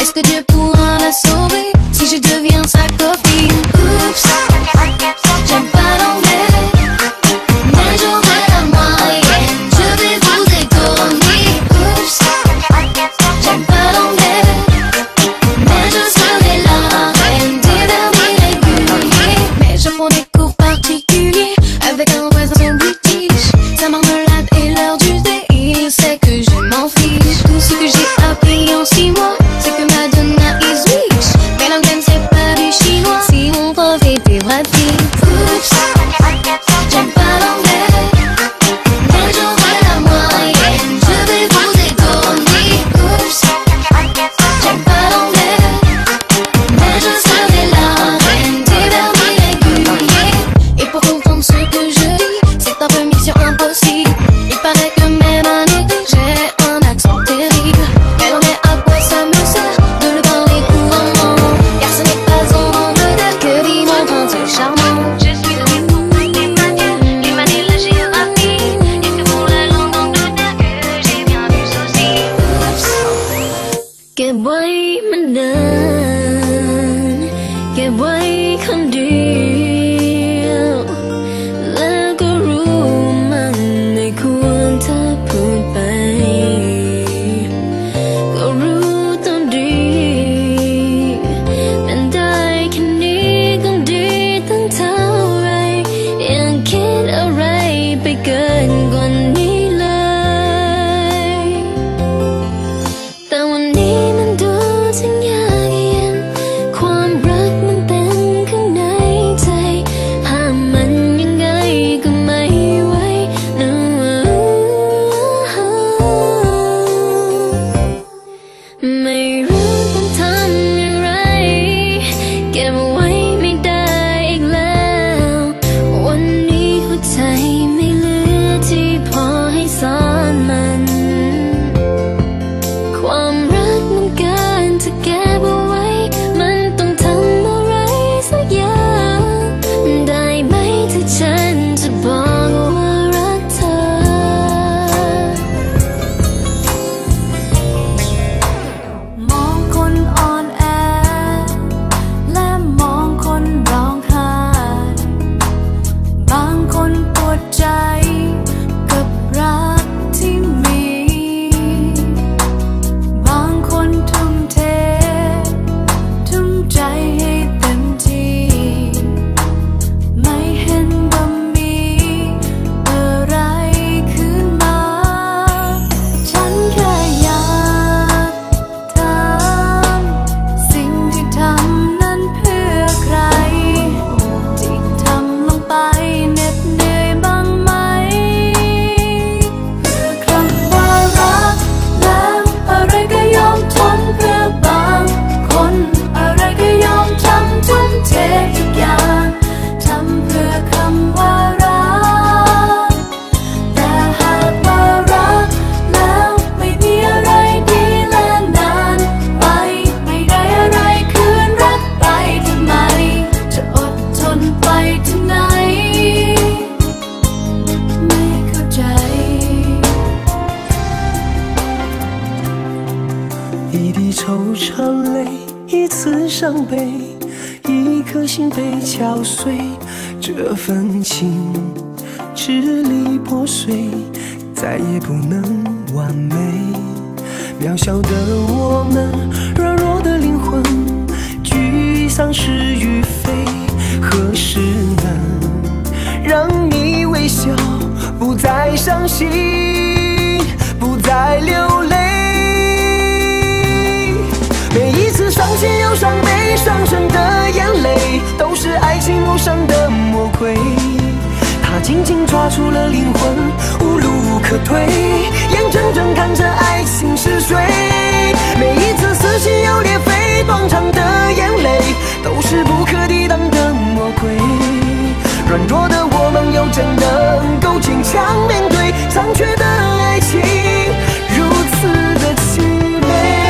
Est-ce que Dieu pourra la sauver si je deviens sa copine? Oups, j'aime pas l'anglais, mais j'aurai la moyenne. Je vais vous étonner. Oups, j'aime pas l'anglais, mais je serai la reine des verbes irréguliers. Mais je prends des cours particuliers avec un voisin british. Sa marmelade et l'heure du thé, il sait que je m'en fiche. Tout ce que j'ai appris en 6 mois, c'est que Madonna is rich. Mais l'anglais c'est pas du chinois, si mon prof était Brad Pitt. Oups, j'aime pas l'anglais, mais j'aurai la moyenne. Je vais vous étonner. Oups, j'aime pas l'anglais, mais je serai la reine des verbes irréguliers. Et pour comprendre ce que je dis, c'est un peu mission impossible. Il paraît que même un été, j'ai un accent terrible. Mais l'anglais, à quoi ça me sert de le parler couramment? Car ce n'est pas en Angleterre que vit mon prince charmant. Je suis de les manuels, les maths et la géographie. Et c'est pour la langue d'Angleterre que j'ai bien du souci. Oups. เก็บไว้มันนานเก็บไว้คนเดียวแล้วก็รู้มันไม่ควรถ้าพูดไปก็รู้ต้องดีเป็นได้แค่นี้ก็ดีตั้งเท่าไรยังคิดอะไรไปเกินกว่านี้เลยแต่วันนี้มันดูทั้งยากเย็นความรักมันเป็นข้างในใจห้ามมันยังไงก็ไม่ไหวนะไม่รู้ต้องทำอย่างไรเก็บไว้ไม่ได้อีกแล้ววันนี้หัวใจไม่เหลือที่พอให้ซ่อนมันความรักมันเกินจะเก็บเอาไว้มันต้องทำอะไรสักอย่างได้ไหมที่ฉันจะบอกว่ารักเธอมองคนอ่อนแอและมองคนร้องไห้บางคนปวดใจกับรักที่มีบางคนทุ่มเททุ่มใจให้เต็มที่ไม่เห็นว่ามีอะไรขึ้นมาฉันแค่อยากถามสิ่งที่ทำนั้นเพื่อใครที่ทำลงไปเหน็ดเหนื่อยบ้างไหมเพื่อคำว่ารักแล้วอะไรก็ยอมทนเพื่อบางคนอะไรก็ยอมทำทุ่มเททุกอย่างทำเพื่อคำว่ารักแต่หากว่ารักแล้วไม่มีอะไรดีและนานไปไม่ได้อะไรคืนรักไปทำไมจะอดทนไปถึงไหนไม่เข้าใจ一滴惆怅泪，一次伤悲，一颗心被敲碎，这份情支离破碎，再也不能完美。渺小的我们，软弱的灵魂，沮丧是与非，何时能让你微笑，不再伤心，不再流泪？每一次伤心、忧伤、悲伤生的眼泪，都是爱情路上的魔鬼。它紧紧抓住了灵魂，无路可退，眼睁睁看着爱情逝碎。每一次撕心又裂肺断肠的眼泪，都是不可抵挡的魔鬼。软弱的我们，又真能够坚强面对残缺的爱情，如此的凄美。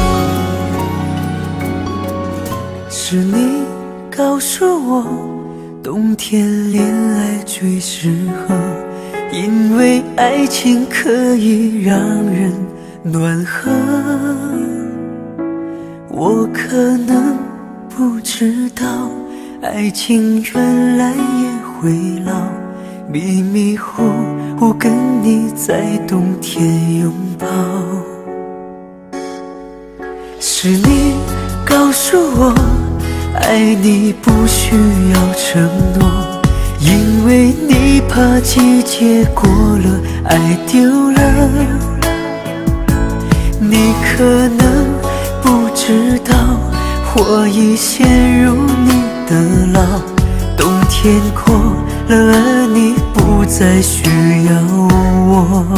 是你告诉我， 冬天恋爱最适合，因为爱情可以让人暖和。我可能不知道，爱情原来也会老，迷迷糊糊跟你在冬天拥抱。是你告诉我，爱你不需要承诺，因为你怕季节过了，爱丢了。你可能不知道，我已陷入你的牢，冬天过了，而你不再需要我。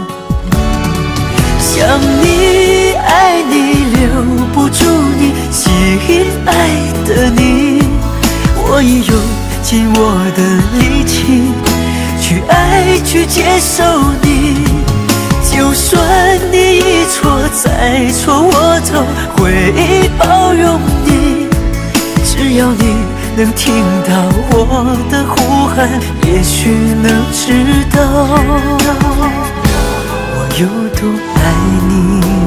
想你爱你留不住你，吸引爱的你，我已用尽我的力气去爱去接受你。就算你一错再错，我都会包容你。只要你能听到我的呼喊，也许能知道我有多爱你。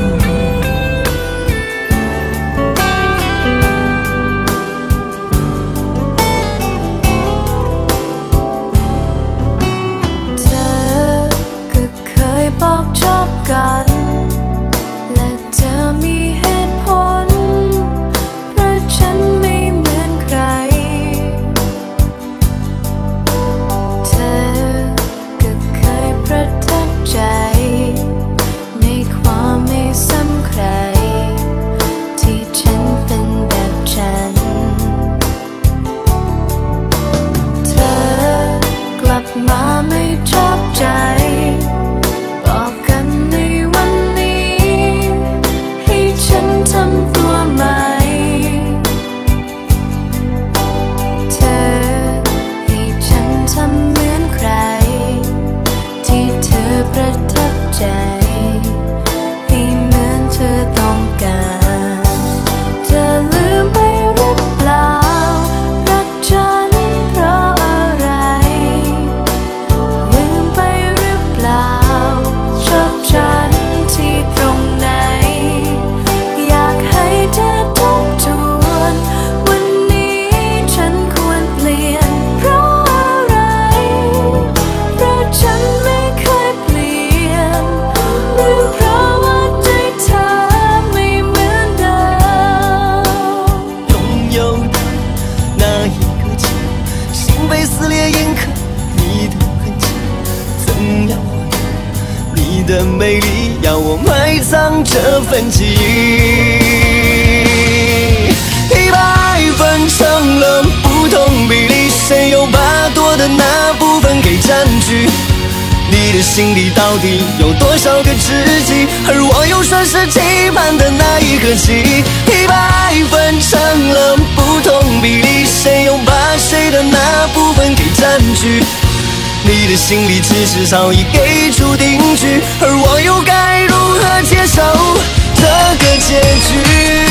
的美丽，要我埋葬这份记忆。100分成了不同比例，谁又把多的那部分给占据？你的心里到底有多少个知己？而我又算是期盼的那一颗棋。100分成了不同比例，谁又把谁的那部分给占据？你的心里其实早已给出定局，而我又该如何接受这个结局？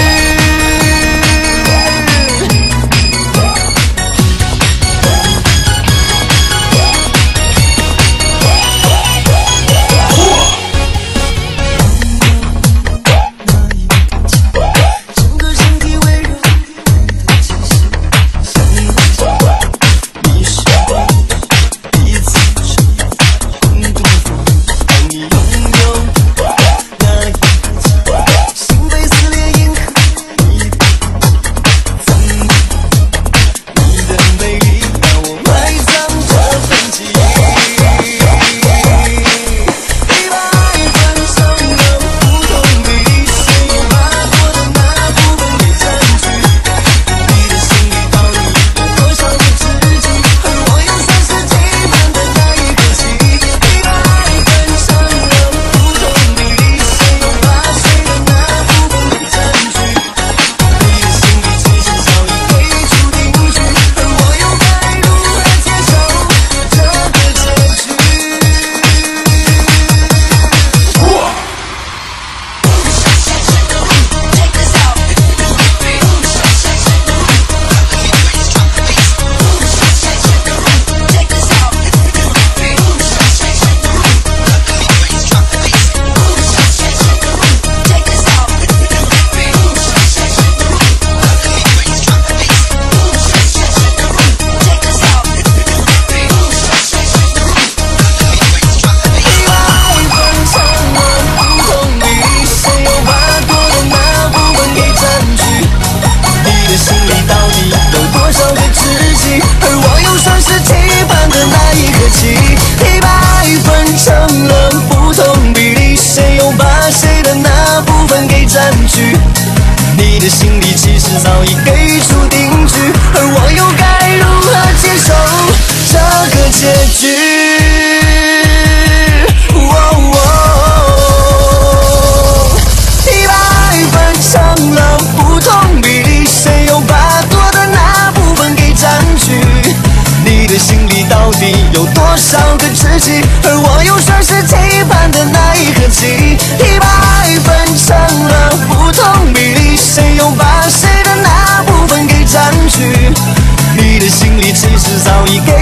早已给